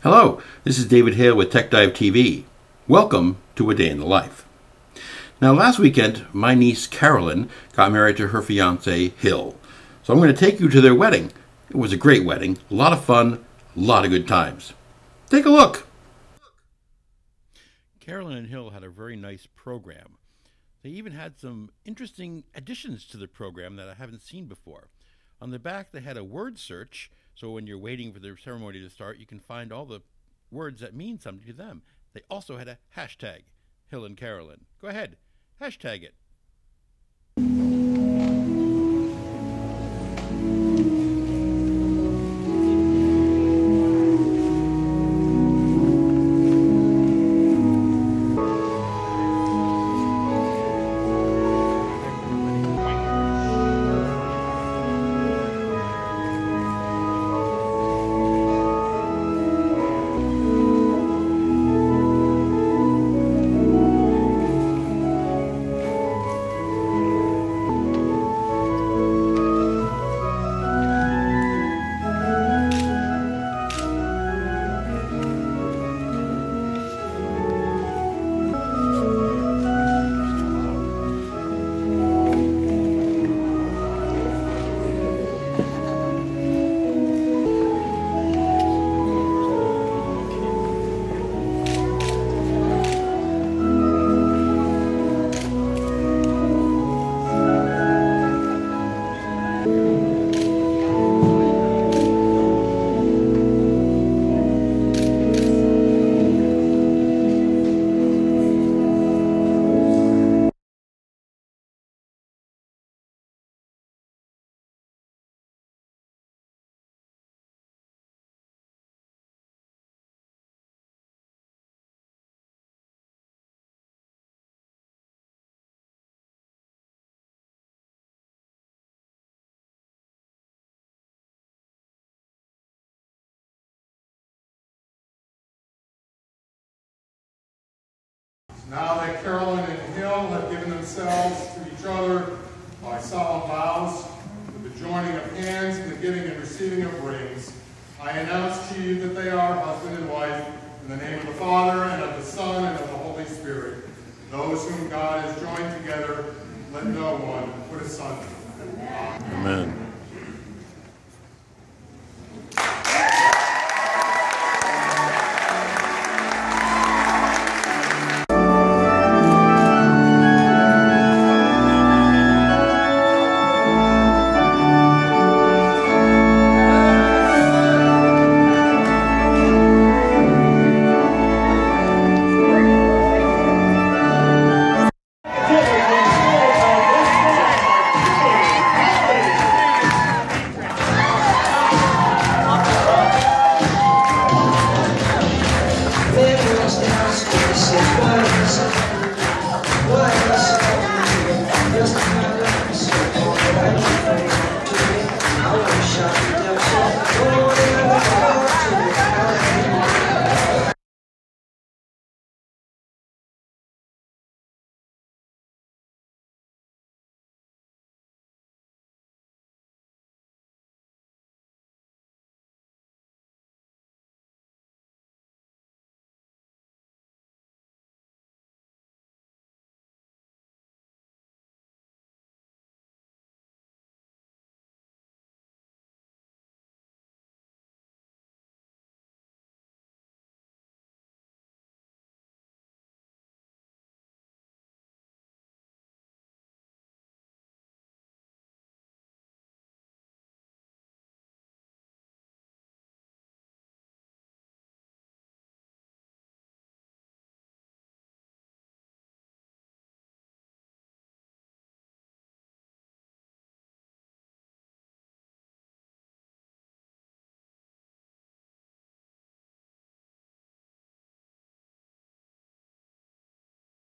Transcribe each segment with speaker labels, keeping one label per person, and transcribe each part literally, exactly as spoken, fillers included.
Speaker 1: Hello, this is David Hale with TechDiveTV. Welcome to A Day in the Life. Now, last weekend, my niece Carolyn got married to her fiance Hill. So I'm going to take you to their wedding. It was a great wedding, a lot of fun, a lot of good times. Take a look. Carolyn and Hill had a very nice program. They even had some interesting additions to the program that I haven't seen before. On the back, they had a word search, so when you're waiting for the ceremony to start, you can find all the words that mean something to them. They also had a hashtag, Hill and Carolyn. Go ahead, hashtag it.
Speaker 2: Now that Carolyn and Hill have given themselves to each other by solemn vows, with the joining of hands and the giving and receiving of rings, I announce to you that they are husband and wife in the name of the Father, and of the Son, and of the Holy Spirit. Those whom God has joined together, let no one put asunder. Amen.
Speaker 1: Amen.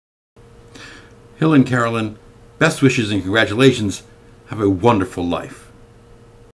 Speaker 1: Hill and Carolyn, best wishes and congratulations. Have a wonderful life.